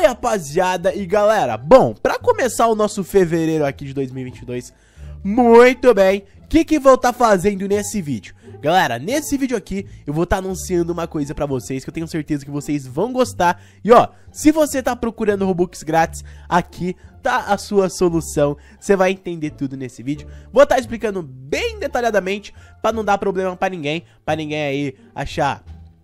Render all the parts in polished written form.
rapaziada e galera, bom, pra começar o nosso fevereiro aqui de 2022, muito bem, o que vou estar fazendo nesse vídeo? Galera, nesse vídeo aqui eu vou estar anunciando uma coisa pra vocês que eu tenho certeza que vocês vão gostar. E ó, se você tá procurando Robux grátis, aqui tá a sua solução. Você vai entender tudo nesse vídeo. Vou estar explicando bem detalhadamente pra não dar problema pra ninguém aí achar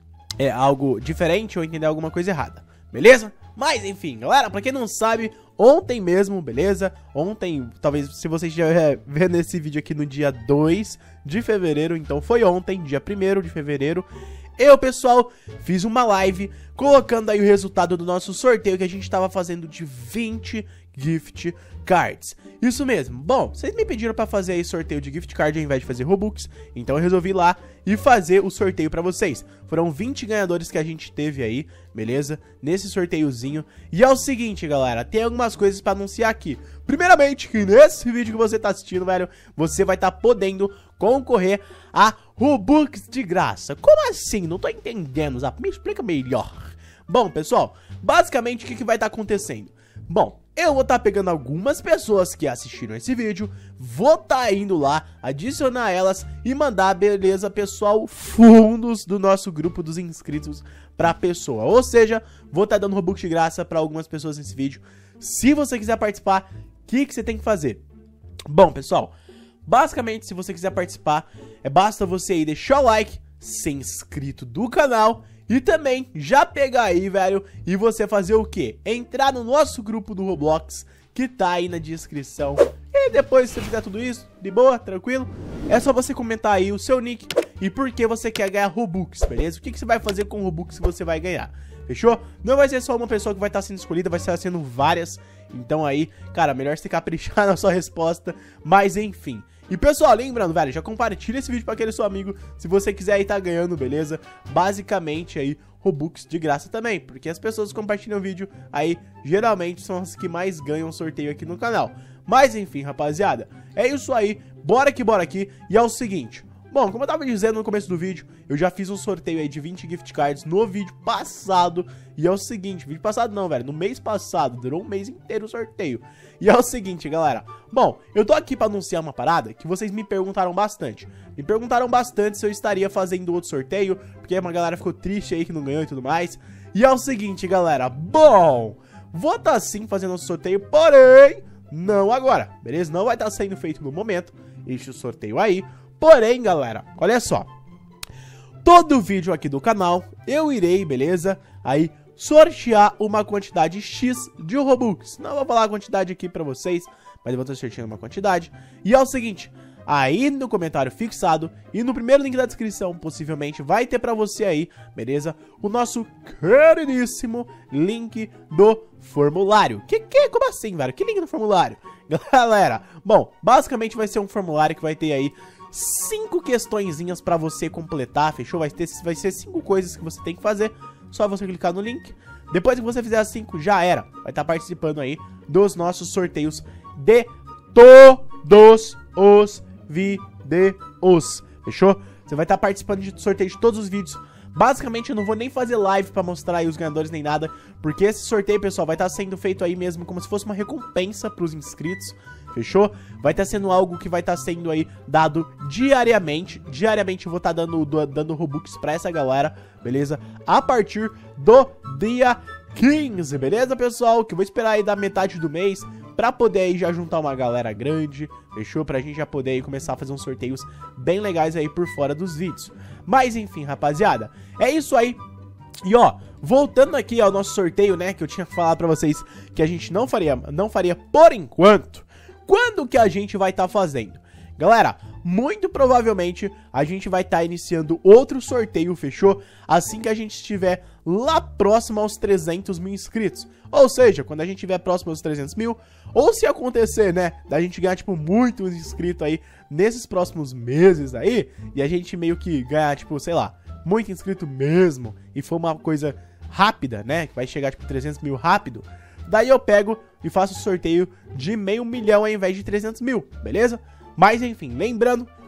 algo diferente ou entender alguma coisa errada, beleza? Mas enfim, galera, pra quem não sabe, ontem mesmo, beleza? Ontem, talvez se você estiver vendo esse vídeo aqui no dia 2 de fevereiro, então foi ontem, dia 1º de fevereiro, eu, pessoal, fiz uma live colocando aí o resultado do nosso sorteio que a gente tava fazendo de 20 gift cards. Isso mesmo. Bom, vocês me pediram pra fazer aí sorteio de gift card ao invés de fazer Robux, então eu resolvi ir lá e fazer o sorteio pra vocês. Foram 20 ganhadores que a gente teve aí, beleza? Nesse sorteiozinho. E é o seguinte, galera, tem algumas coisas pra anunciar aqui. Primeiramente, que nesse vídeo que você tá assistindo, velho, você vai estar podendo concorrer a Robux de graça. Como assim? Não tô entendendo, Zap. Me explica melhor. Bom, pessoal, basicamente o que vai estar acontecendo? Bom, eu vou estar pegando algumas pessoas que assistiram esse vídeo, vou estar indo lá, adicionar elas e mandar, beleza, pessoal, fundos do nosso grupo dos inscritos pra pessoa. Ou seja, vou estar dando Robux de graça pra algumas pessoas nesse vídeo. Se você quiser participar, o que você tem que fazer? Bom, pessoal, basicamente, se você quiser participar, basta você aí deixar o like, ser inscrito do canal e também já pegar aí, velho, e você fazer o quê? Entrar no nosso grupo do Roblox, que tá aí na descrição. E depois, se você fizer tudo isso, de boa, tranquilo, é só você comentar aí o seu nick e por que você quer ganhar Robux, beleza? O que você vai fazer com o Robux que você vai ganhar, fechou? Não vai ser só uma pessoa que vai estar sendo escolhida, vai estar sendo várias. Então aí, cara, melhor você caprichar na sua resposta, mas enfim. E pessoal, lembrando, velho, já compartilha esse vídeo pra aquele seu amigo, se você quiser aí tá ganhando, beleza? Basicamente aí, Robux de graça também, porque as pessoas que compartilham o vídeo aí, geralmente são as que mais ganham sorteio aqui no canal. Mas enfim, rapaziada, é isso aí, bora aqui, e é o seguinte... Bom, como eu tava dizendo no começo do vídeo, eu já fiz um sorteio aí de 20 gift cards no vídeo passado. E é o seguinte, vídeo passado não, velho, no mês passado, durou um mês inteiro o sorteio. E é o seguinte, galera, bom, eu tô aqui pra anunciar uma parada que vocês me perguntaram bastante. Me perguntaram bastante se eu estaria fazendo outro sorteio, porque uma galera ficou triste aí que não ganhou e tudo mais. E é o seguinte, galera, bom, vou tá sim fazendo outro sorteio, porém, não agora, beleza? Não vai estar sendo feito no momento, este sorteio aí. Porém, galera, olha só, todo vídeo aqui do canal eu irei, beleza, aí sortear uma quantidade X de Robux. Não vou falar a quantidade aqui pra vocês, mas eu vou estar sorteando uma quantidade. E é o seguinte, aí no comentário fixado e no primeiro link da descrição, possivelmente vai ter pra você aí, beleza, o nosso queridíssimo link do formulário. Como assim, velho? Que link do formulário? Galera, bom, basicamente vai ser um formulário que vai ter aí 5 questõezinhas pra você completar, fechou? Vai ser 5 coisas que você tem que fazer, só você clicar no link. Depois que você fizer as 5, já era. Vai estar participando aí dos nossos sorteios de todos os vídeos, fechou? Você vai estar participando de sorteio de todos os vídeos. Basicamente eu não vou nem fazer live pra mostrar aí os ganhadores nem nada, porque esse sorteio, pessoal, vai estar sendo feito aí mesmo como se fosse uma recompensa pros inscritos, fechou? Vai estar sendo algo que vai estar sendo aí dado diariamente. Diariamente eu vou estar dando Robux pra essa galera, beleza? A partir do dia 15, beleza, pessoal? Que eu vou esperar aí da metade do mês pra poder aí já juntar uma galera grande, fechou? Pra gente já poder aí começar a fazer uns sorteios bem legais aí por fora dos vídeos. Mas enfim, rapaziada, é isso aí. E ó, voltando aqui ao nosso sorteio, né, que eu tinha falado pra vocês que a gente não faria por enquanto. Quando que a gente vai estar fazendo? Galera, muito provavelmente a gente vai estar iniciando outro sorteio, fechou? Assim que a gente estiver lá próximo aos 300 mil inscritos. Ou seja, quando a gente estiver próximo aos 300 mil, ou se acontecer, né, da gente ganhar, tipo, muitos inscritos aí nesses próximos meses aí, e a gente meio que ganhar, tipo, sei lá, muito inscrito mesmo, e for uma coisa rápida, né, que vai chegar, tipo, 300 mil rápido, daí eu pego e faço o sorteio de 500 mil ao invés de 300 mil, beleza? Mas enfim, lembrando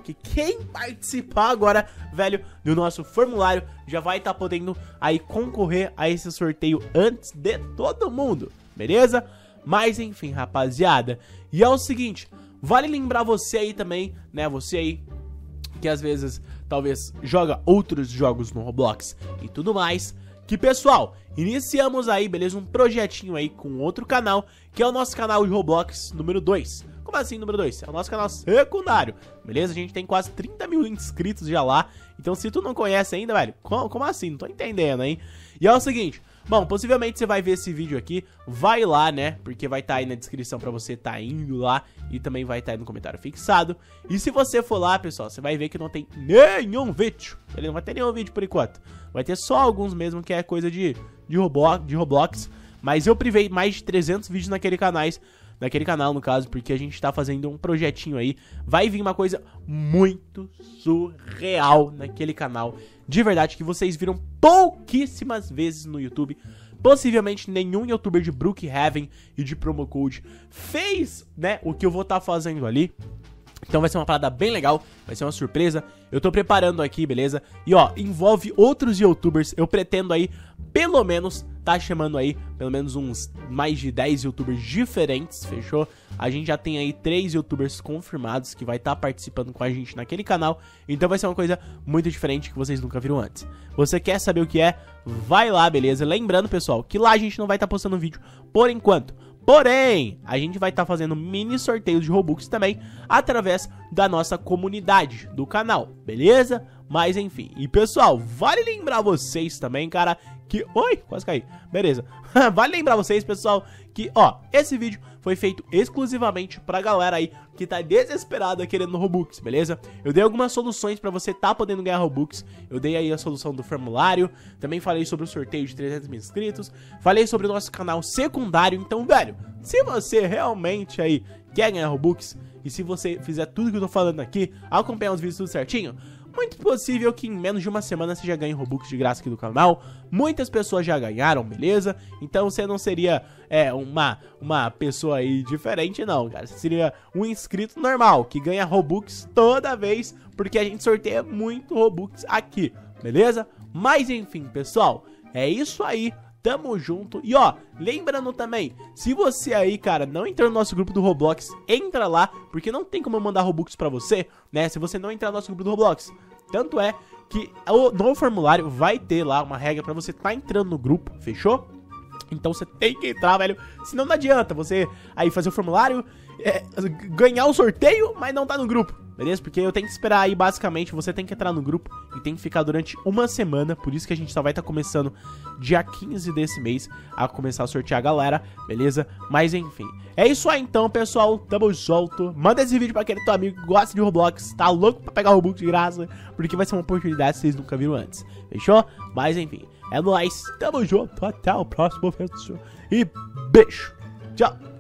que quem participar agora, velho, do nosso formulário já vai estar podendo aí concorrer a esse sorteio antes de todo mundo, beleza? Mas enfim, rapaziada, e é o seguinte, vale lembrar você aí também, né, você aí que às vezes talvez joga outros jogos no Roblox e tudo mais, que pessoal, iniciamos aí, beleza, um projetinho aí com outro canal, que é o nosso canal de Roblox número 2. Como assim número 2? É o nosso canal secundário, beleza? A gente tem quase 30 mil inscritos já lá, então se tu não conhece ainda, velho, como assim? Não tô entendendo, hein? E é o seguinte, bom, possivelmente você vai ver esse vídeo aqui, vai lá, né, porque vai estar aí na descrição pra você tá indo lá, e também vai estar aí no comentário fixado. E se você for lá, pessoal, você vai ver que não tem nenhum vídeo, ele não vai ter nenhum vídeo por enquanto, vai ter só alguns mesmo que é coisa de Roblox, mas eu privei mais de 300 vídeos naquele canal, no caso, porque a gente tá fazendo um projetinho aí. Vai vir uma coisa muito surreal naquele canal, de verdade, que vocês viram pouquíssimas vezes no YouTube. Possivelmente nenhum youtuber de Brookhaven e de Promo Code fez, né, o que eu vou estar fazendo ali. Então vai ser uma parada bem legal, vai ser uma surpresa. Eu tô preparando aqui, beleza? E ó, envolve outros youtubers. Eu pretendo aí, pelo menos, tá chamando aí, pelo menos uns mais de 10 youtubers diferentes, fechou? A gente já tem aí 3 youtubers confirmados que vai estar participando com a gente naquele canal. Então vai ser uma coisa muito diferente que vocês nunca viram antes. Você quer saber o que é? Vai lá, beleza? Lembrando, pessoal, que lá a gente não vai estar postando vídeo por enquanto. Porém, a gente vai estar fazendo mini sorteios de Robux também através da nossa comunidade do canal, beleza? Mas enfim, e pessoal, vale lembrar vocês também, cara, que... Oi, quase caí, beleza. Vale lembrar vocês, pessoal, que, ó, esse vídeo foi feito exclusivamente pra galera aí que tá desesperada querendo Robux, beleza? Eu dei algumas soluções pra você tá podendo ganhar Robux. Eu dei aí a solução do formulário, também falei sobre o sorteio de 300 mil inscritos, falei sobre o nosso canal secundário. Então, velho, se você realmente aí quer ganhar Robux, e se você fizer tudo que eu tô falando aqui, acompanhar os vídeos tudo certinho, muito possível que em menos de uma semana você já ganhe Robux de graça aqui do canal. Muitas pessoas já ganharam, beleza? Então você não seria uma pessoa aí diferente, não, cara. Você seria um inscrito normal, que ganha Robux toda vez, porque a gente sorteia muito Robux aqui, beleza? Mas enfim, pessoal, é isso aí. Tamo junto. E ó, lembrando também, se você aí, cara, não entrou no nosso grupo do Roblox, entra lá, porque não tem como eu mandar Robux pra você, né, se você não entrar no nosso grupo do Roblox. Tanto é que no formulário vai ter lá uma regra pra você tá entrando no grupo, fechou? Então você tem que entrar, velho, senão não adianta você aí fazer o formulário, ganhar o sorteio, mas não tá no grupo, beleza? Porque eu tenho que esperar aí, basicamente, você tem que entrar no grupo e tem que ficar durante uma semana, por isso que a gente só vai estar começando dia 15 desse mês a começar a sortear a galera, beleza? Mas enfim, é isso aí então, pessoal, tamo junto, manda esse vídeo pra aquele teu amigo que gosta de Roblox, tá louco pra pegar o Robux de graça, porque vai ser uma oportunidade que vocês nunca viram antes, fechou? Mas enfim, é nóis, tamo junto, até o próximo vídeo e beijo, tchau!